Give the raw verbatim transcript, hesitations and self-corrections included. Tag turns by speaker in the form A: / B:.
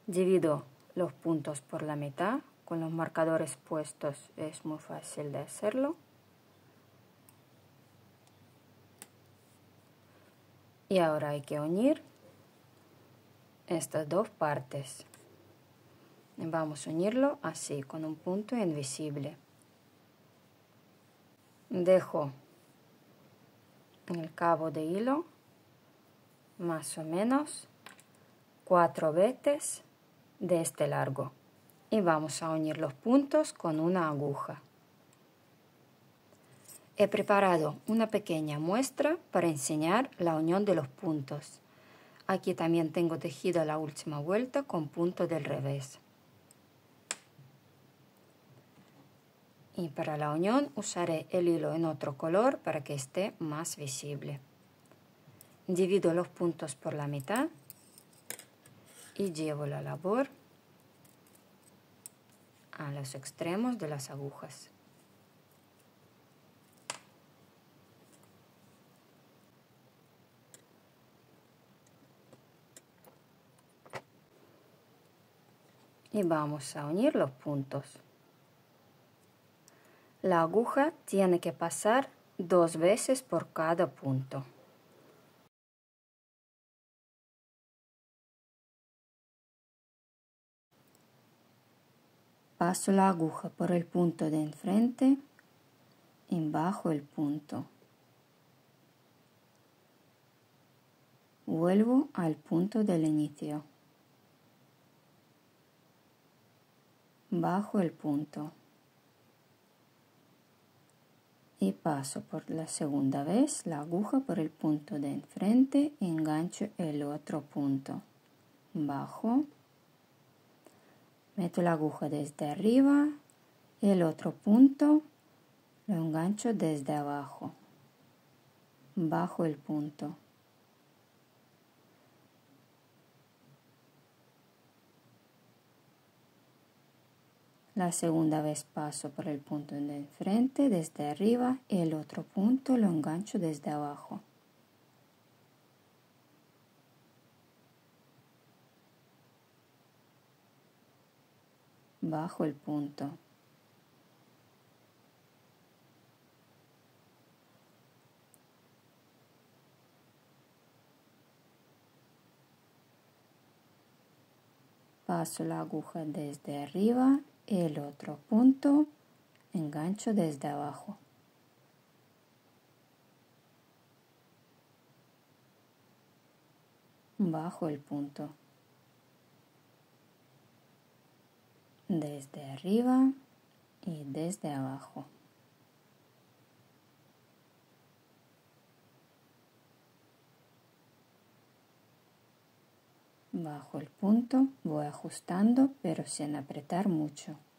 A: Divido los puntos por la mitad. Con los marcadores puestos es muy fácil de hacerlo. Y ahora hay que unir estas dos partes. Vamos a unirlo así, con un punto invisible. Dejo en el cabo de hilo más o menos cuatro veces de este largo. Y vamos a unir los puntos con una aguja. He preparado una pequeña muestra para enseñar la unión de los puntos. Aquí también tengo tejido la última vuelta con punto del revés. Y para la unión usaré el hilo en otro color para que esté más visible. Divido los puntos por la mitad y llevo la labor a los extremos de las agujas. Y vamos a unir los puntos. La aguja tiene que pasar dos veces por cada punto. Paso la aguja por el punto de enfrente y bajo el punto. Vuelvo al punto del inicio. Bajo el punto. Y paso por la segunda vez la aguja por el punto de enfrente y engancho el otro punto. Bajo. Meto la aguja desde arriba y el otro punto lo engancho desde abajo. Bajo el punto. La segunda vez paso por el punto de enfrente desde arriba y el otro punto lo engancho desde abajo. Bajo el punto. Paso la aguja desde arriba y el otro punto engancho desde abajo. Bajo el punto. Desde arriba y desde abajo. Bajo el punto voy ajustando pero sin apretar mucho.